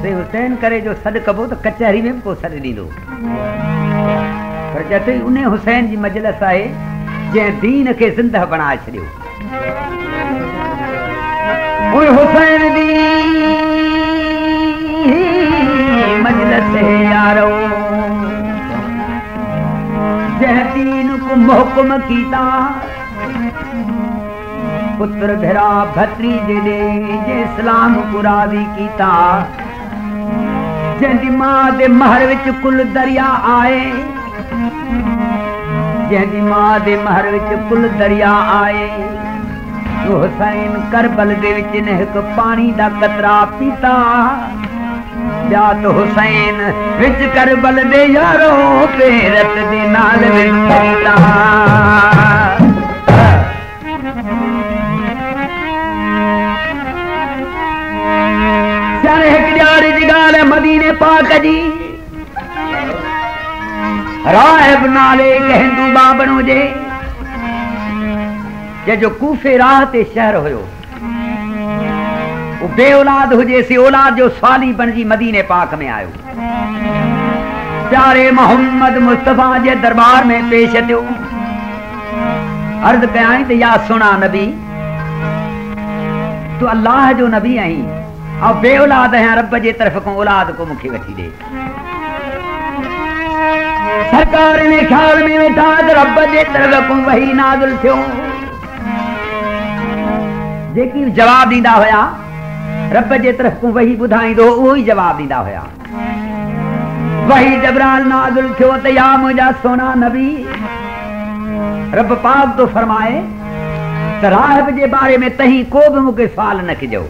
से हुसैन करे जो सॾु कबो त कचहरी में भी को सॾु ॾींदो पर चए उन हुसैन जी मजलिस आहे जंहिं दीन खे ज़िंदह बणाए छॾियो हुसैन दी मजलिस यारो जंहिं दीन को मुहकम कीता पुत्र भेरा भतीजे दे जे इस्लाम को राज़ी कीता जंहिंजी मां दे महर विच कुल दरिया आए जंहिंजी मां दे महर विच कुल दरिया आए हुसैन करबल दे विच ने हिक पानी दा कतरा पीता या तो हुसैन विच करबल दे यारो पेरत दे नाल विचता चाहे एक ॾियारी जी ॻाल्हि है मदीने पाक जी राहिब नाले हिकु हिंदू बाबणो जे जो कूफे राह ते शहर हुयो वो बे औलाद हुजे सी औलाद जो साली बणजी मदीने पाक में आयो प्यारे मोहम्मद मुस्तफा जे दरबार में पेश थियो अर्ज कयाई त या सुना नबी तू अल्लाह जो नबी आई और बे औलाद है रब जे तरफ को औलाद को मुखे वठी दे सरकार ने ख्याल में वेठा रब जे तरफ को वही नाज़िल थियो जेकी जवाब दींदा होया रब जे तरफ को वही बुधाईंदो उहो ही जवाब दींदा होया वही जबराल नाज़िल थियो त या मुंहिंजा सोना नबी रब पाक तो फरमाए त राहिब जे बारे में तही को भी मुके सवाल न कजो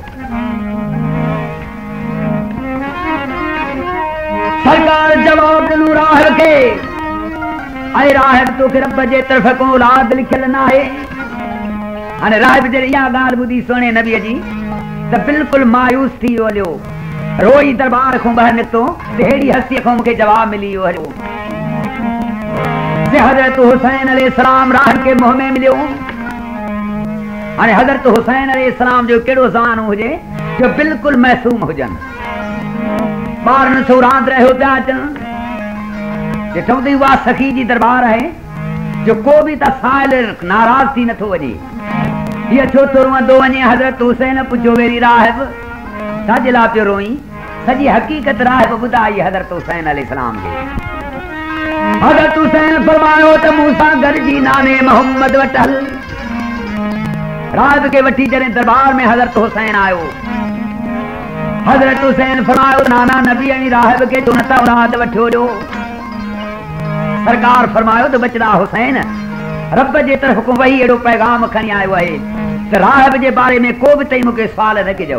सरकार जवाब दिनु राहिब के ऐ राहिब तो रब जे तरफ को औलाद लिखल न आहे हाणे राहिब जे इहा ॻाल्हि ॿुधी सुहिणे नबीअ जी त बिल्कुलु मायूस थी वियो रोई दरबार खां ॿाहिरि निकितो त अहिड़ी हस्तीअ खां मूंखे जवाब मिली वियो हज़रत हुसैन अलैहिस्सलाम राहिब के मुंह में मिलियो हाणे हज़रत हुसैन अलैहिस्सलाम जो कहिड़ो ज़मानो हुजे जो बिल्कुलु महसूम हुजनि ॿारनि सो रांदि रहियो पिया अचनि ॾिठो त उहा सखी जी दरबार आहे जो को बि त साहिल नाराज़ थी नथो वञे हीअ छो थो रोअंदो वञे हज़रत हुसैन पुछो वेरी राहिब छाजे लाइ पियो रोई सॼी हक़ीक़त राहिब ॿुधाई हज़रत हुसैन अलैहिस्सलाम खे हज़रत हुसैन फरमायो त मूंसां गॾिजी नाने मोहम्मद वटि हल राहिब खे वठी जॾहिं दरबार में हज़रत हुसैन आयो हज़रत हुसैन फरमायो नाना नबी ऐं राहिब खे तूं नथा औलाद वठियो ॾियो सरकार फरमायो त बचड़ा हुसैन रब जे तरफ को वही एड़ो पैगाम खणी आयो है त राहिब जे बारे में को भी तई मुके सवाल न कजो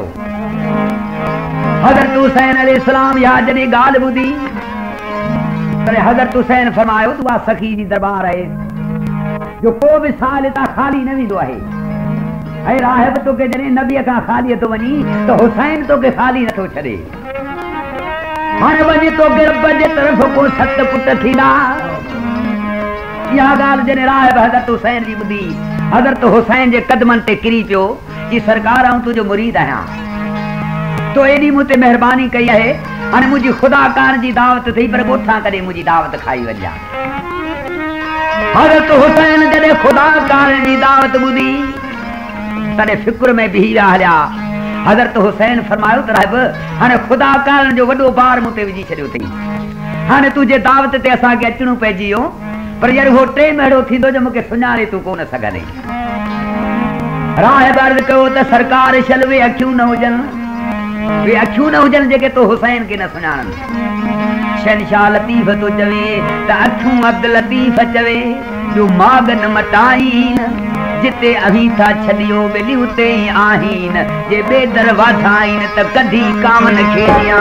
हज़रत हुसैन अलैहिस्सलाम या जॾहिं ॻाल्हि ॿुधी त हज़रत हुसैन फरमायो तू आ सखी जी दरबार है जो को भी साल ता खाली न वेंदो आहे ऐं राहिब तोखे जॾहिं नबीअ खां खाली थो वञी त हुसैन तोखे खाली नथो छॾे हाणे वञी तोखे रब जे तरफ़ को सत पुट थींदा इहा ॻाल्हि जॾहिं राहिब हज़रत हुसैन जी ॿुधी हज़रत हुसैन जे कदमनि ते किरी पियो कि सरकार आऊं तुंहिंजो मुरीद आहियां तो एॾी मूं ते महिरबानी कई आहे हाणे मुंहिंजी ख़ुदा कार जी दावत थी पर ॻोठां करे मुंहिंजी दावत खाई वञा हज़रत हुसैन जॾहिं ख़ुदा कार जी दावत ॿुधी तॾहिं फिक्र में बिही विया हलिया हज़रत हुसैन फरमायो त राहिब हाणे ख़ुदा कार जो वॾो बार मूं ते विझी छॾियो अथई हाणे तुंहिंजे दावत ते असांखे अचणो पइजी वियो पर यार वो टे मेड़ो थींदो जो मूंखे सुञाणे तूं कोन सघंदे राहिब अर्ज़ कयो त सरकार शल वे अखियूं न हुजनि वे अखियूं न हुजनि जेके तो हुसैन खे न सुञाणनि शहनशाह लतीफ़ तो चवे त अखियूं अब्द लतीफ़ चवे जो माग न मटाइन जिते अभी था छॾियो ॿिली उते ई आहिन जे ॿे दरवाज़ा आहिनि त कढी कामन खेॾियां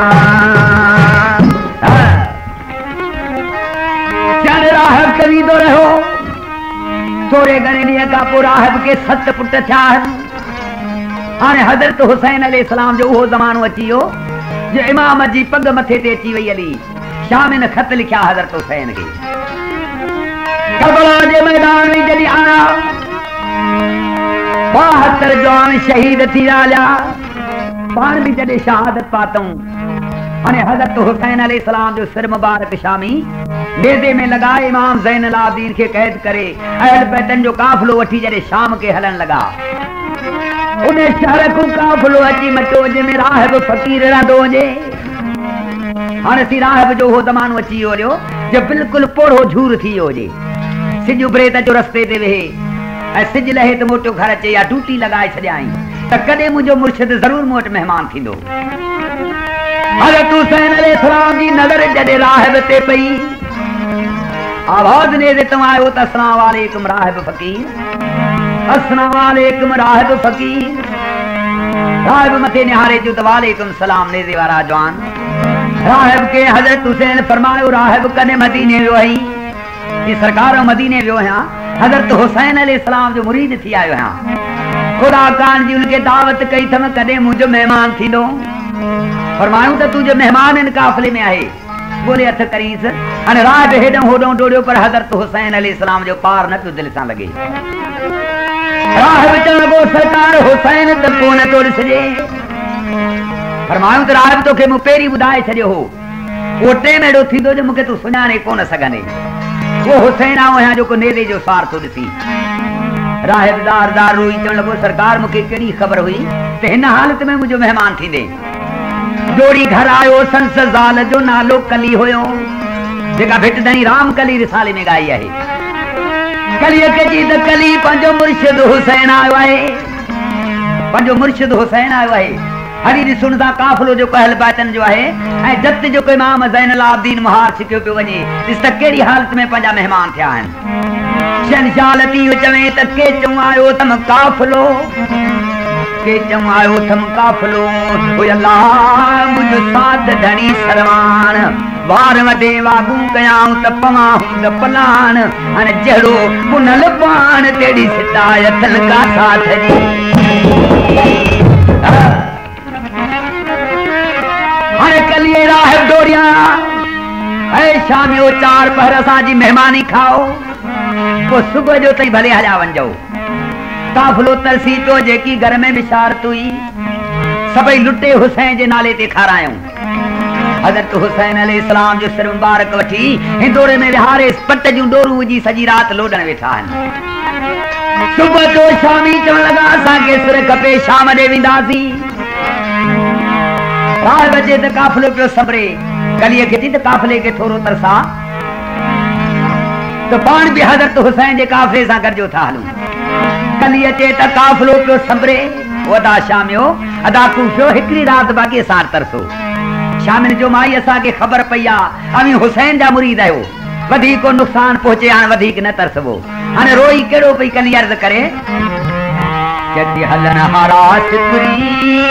राहिब कवींदो रहियो थोरे घणे ॾींहं खां पोइ राहिब खे 7 पुट थिया हाणे हज़रत हुसैन अलैहिस्सलाम जो उहो ज़मानो अची वियो जो इमाम जी पग मथे ते अची वई हली शाम न ख़त लिखिया हज़रत हुसैन खे करबला जे मैदान में जॾहिं आया 72 जवान शहीद थी विया पाण बि जॾहिं शहादत पातऊं अने हज़रत हुसैन अलैहिस्सलाम जो सिर मुबारक शामी नेज़े में लगाए इमाम ज़ैनुल आबिदीन के कैद करे अहल बैतन जो काफ़िलो वठी जॾहिं शाम के हलन लगा उन्हें शहर को काफ़िलो अची मचो जंहिंमें राहिब फ़कीर रहंदो हुजे। हाणे सी राहिब जो हो ज़मानो अची वियो हुयो जो बिल्कुलु पोड़ो झूर थी वियो हुजे। सिज उभरे त जो रस्ते ते वेहे ऐं सिज लहे त मोटो घर अचे या ड्यूटी लगाए छॾियाई त कॾहिं मुंहिंजो मुर्शिद ज़रूर मूं वटि महिमान थींदो। हज़रत हुसैन अलैहिस्सलाम जी नज़र जॾहिं राहिब ते पई आवाज़ ने तव्हां आयो त अस्सलाम वालेकुम राहिब फ़कीर, अस्सलाम वालेकुम राहिब फ़कीर। राहिब मथे निहारे जो त वालेकुम सलाम नेज़े वारा जवान। राहिब के हज़रत हुसैन फरमायो राहिब कॾहिं मदीने वियो आहीं? कि सरकार मदीने वियो आहियां हज़रत हुसैन अलैहिस्सलाम जो मुरीद थी आयो आहियां। खुदा कान जी उनके दावत कई थम कॾहिं मुंहिंजो महिमान थींदो? फरमायूं त तुंहिंजो महिमान इन काफ़िले में आहे। बोले हथ करीस हाणे राहिब हेॾो होॾो डोड़ियो पर हज़रत हुसैन अलैहिस्सलाम जो पार न पियो दिलि सां लॻे। राहिब चवण लॻो सरकार हुसैन त पोइ नथो ॾिसजे। फरमायूं त राहिब तोखे मूं पहिरीं ॿुधाए छॾियो हो उहो टेम अहिड़ो थींदो जो मूंखे तूं सुञाणे कोन सघंदे। वो हुसैन आओ है जो को नेदे जो सार तो दिसी। राहिब दार दार रोई चवण लॻो सरकार मूंखे कहिड़ी ख़बर हुई त हिन हालत में मुंहिंजो महिमान थींदे। जोड़ी घर आयो संस ज़ाल जो नालो कली हुयो जेका भिटदणी राम कली रिसाले में ॻाई आहे। कलीअ खे चई त कली पंहिंजो मुर्शिद हुसैन आयो आहे, पंहिंजो मुर्शिद हुसैन आयो आहे। हरी ॾिसण सां काफ़िलो जो कहल बातन जो आहे ऐं जत जो को इमाम ज़ैनुल आबिदीन मुहार छिकियो पियो वञे ॾिस त कहिड़ी हालत में पंहिंजा महिमान थिया आहिनि। शहनशाह लतीफ़ चवे त के चऊं आयो तम काफ़िलो, के चऊं आयो तम काफ़िलो। ओ अल्लाह मुंहिंजो साथ धणी सलमान वार वॾे वागू कयाऊं त पवाऊं त पलान हाणे जहिड़ो पुनल पान तेड़ी सिटायतन का साथ जी। हाणे कलीअ राहिब डोरिया ऐं शामियो 4 पहर असांजी महिमानी खाओ पोइ सुबुह जो ताईं भले हलिया वञो। काफ़िलो तरसी पियो जेकी घर में बिशारत हुई सभई लुटे हुसैन जे नाले ते खारायूं। हज़रत हुसैन अलैहिस्सलाम जो सिर मुबारक वठी हिंदोरे में विहारे पट जूं डोरूं विझी सॼी राति लोॾण वेठा आहिनि। सुबुह जो शामी चवण लॻा असांखे सिर खपे शाम ॾे वेंदासीं। राहिब अचे त काफ़िलो पियो सबरे कलीअ खे चई त काफ़िले खे थोरो तरसा त पाण बि हज़रत हुसैन जे काफ़िले सां गॾिजो था हलूं। कली अचे त काफ़िलो पियो सबरे अदा शामियो अदा कूफियो हिकिड़ी राति बाक़ी असां तरसो। शामिन जो माई असांखे ख़बर पई आहे अवी हुसैन जा मुरीद आहियो वधीक नुक़सान पहुचे हाणे वधीक न तरसबो। हाणे रोई कहिड़ो पई कली अर्ज़ करे जॾहिं हलन हारा सिपरी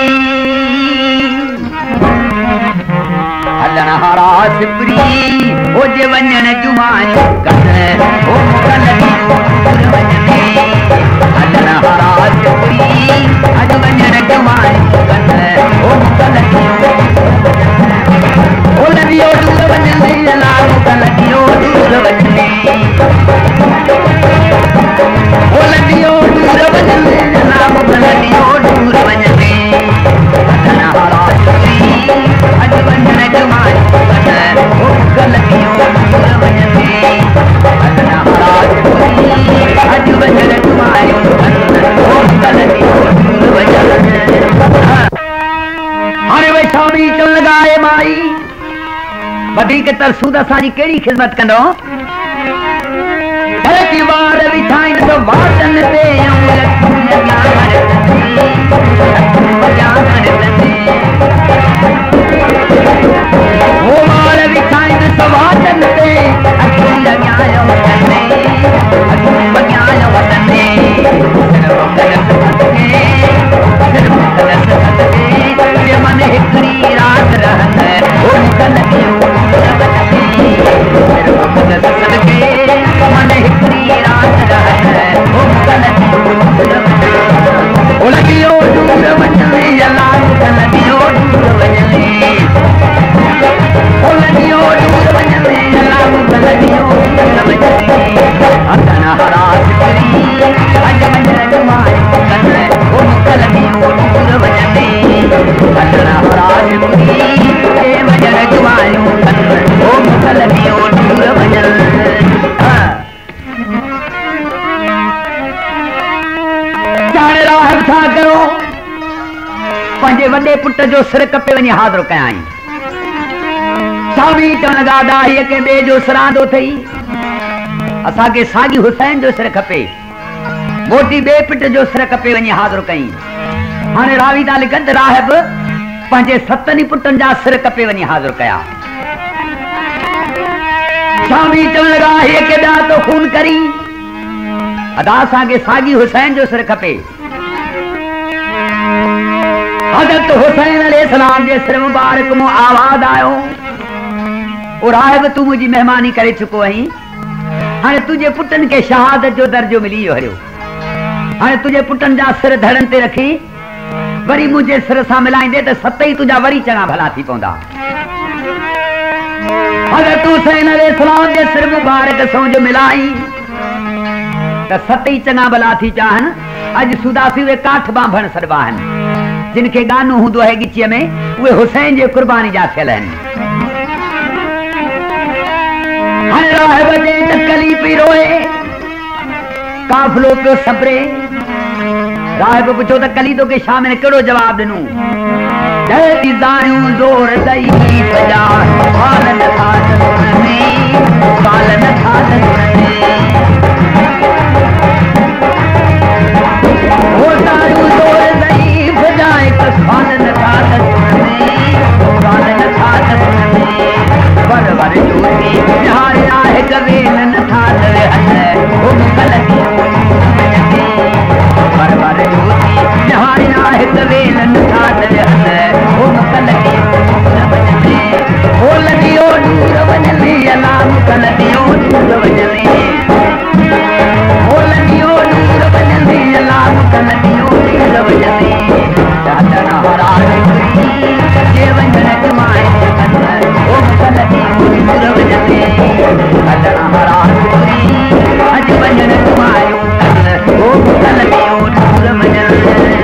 हलन हारा सिपरी ओ जे वञण जुमान कन ओ कल वञने हलन हारा सिपरी अज वञण जुमान कन ओ कल ओ लगियो दूर वञने लाल कल दियो दूर वञने ओ लगियो दूर वञने लाल कल दियो दूर वञने हलन हारा सिपरी अज वञण जुमान कन ओ कल दियो दूर वञने हलन हारा सिपरी अज वञण जुमान कन ओ कल दियो दूर वञने। हाणे वे शामी चवण लॻा माई वधीक तरसूद असांजी कहिड़ी ख़िदमत कंदो। वार विछाइन तो वाटन ते वो वार विछाइन तो वाटन ते अखिल न्याय वतने न्याय वतने मन हिकड़ी रात रहन ओ कल मन हिकड़ी रात रहन ओ कल ओ लगियो दूर वञने लाल कल दियो वॾे पुट जो सिर कपे वञी हाज़िर कयाई। शामी चवण लॻा दाहीअ के ॿिए जो सिरांदो अथई, असांखे साॻी हुसैन जो सिर खपे। मोटी ॿिए पुट जो सिर कपे वञी हाज़िर कई। हाणे रावी था लिखनि त राहिब पंहिंजे 7 पुटनि जा सिर कपे वञी हाज़िर कया। शामी चवण लॻा हीअ के ॿिया तो खून करी, अदा असांखे साॻी हुसैन जो सिर खपे। हज़रत हुसैन अलैहिस्सलाम जे सिर मुबारक मां आवाज़ आयो, ओ राहिब तूं मुंहिंजी महिमानी करे चुको आहीं, हाणे तुंहिंजे पुटनि खे शहादत जो दर्जो मिली वियो हरियो। हाणे तुंहिंजे पुटनि जा सिर धड़नि ते रखी वरी मुंहिंजे सिर सां मिलाईंदे त 7 तुंहिंजा वरी चङा भला थी पवंदा। हज़रत हुसैन अलैहिस्सलाम जे सिर मुबारक सोंज मिलाई त 7 चङा भला थी चाहनि। अॼु सुदासी उहे काठ बांभण सॾिबा आहिनि, जिन खे गानो हूंदो आहे गिचीअ में, उहे हुसैन जे कुर्बानी जा थियल आहिनि। हाणे राहिब जे त कली पई रोए, काफ़िलो पियो सबरे। राहिब पुछो त कली तोखे शाम में कहिड़ो जवाब ॾिनो? ज़ोर ॾई बजा बाल नथा बाल नथा ज़ोर ॾई बजाए बाल नथा बाल नथा वर वर जोती निहारे आहे कवेल नथा वर वर जोती निहारे आहे कवेल नथा ओ लगियो दूर वञले अलाम कलदियो दूर वञले, ओ लगियो दूर वञले अलाम कलदियो दूर वञले। चादर हरा जे वञण कमाए ओ कलदियो दूर वञले, चादर हरा अज वञण कमायो ओ कलदियो दूर वञले।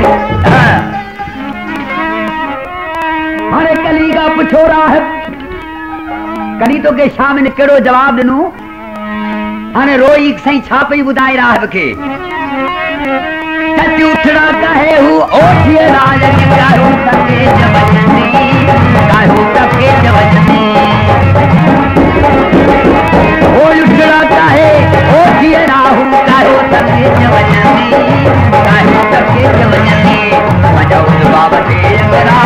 हाणे कली का पुछो राहिब कली तोखे शाम में कहिड़ो जवाब ॾिनो? हाणे रोई साईं छा पई ॿुधाए राहिब खे? उठड़ा कहे हू ओठिए राज कायो तके जवजनी, कायो तके जवजनी। ओ उठड़ा कहे ओठिए राहू कायो तके जवजनी, कायो तके जवजनी। मजो बाबा ते अंगरा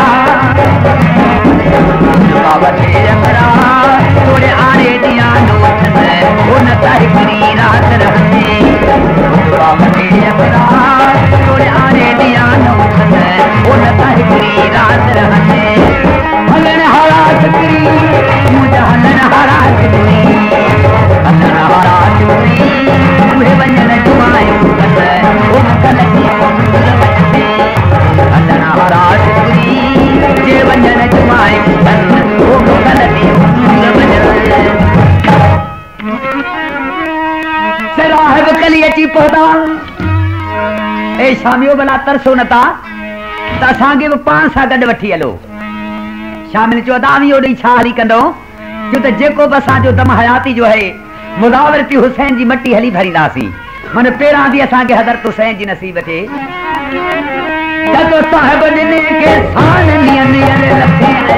बाबा ते अंगरा तोड़े आरे दिया नोट में वो न तारी रात रहते। बाबा ते अंगरा तोड़े आरे दिया नोट में वो न तारी रात रहते। हलन हरा चक्री मुझे हलन हरा चक्री, हलन हरा चक्री मुझे वंजन जुमाए वो कल की बजते। हलन हरा चक्री जे वंजन जुमाए वो कल की बजते। राहिब कली अची पहुता, ए शामियो भला तरसो नथा त असांखे बि पाण सां गॾु वठी हलो। शामिल चयो दावी ओॾी छा हली कंदो, जो त जेको बि असांजो दम हयाती जो आहे मुदावरती हुसैन जी मटी हली भरींदासीं। मन पहिरां बि असांखे हज़रत हुसैन जी नसीब थिए। साहिब ॾिने के सान नियन लखे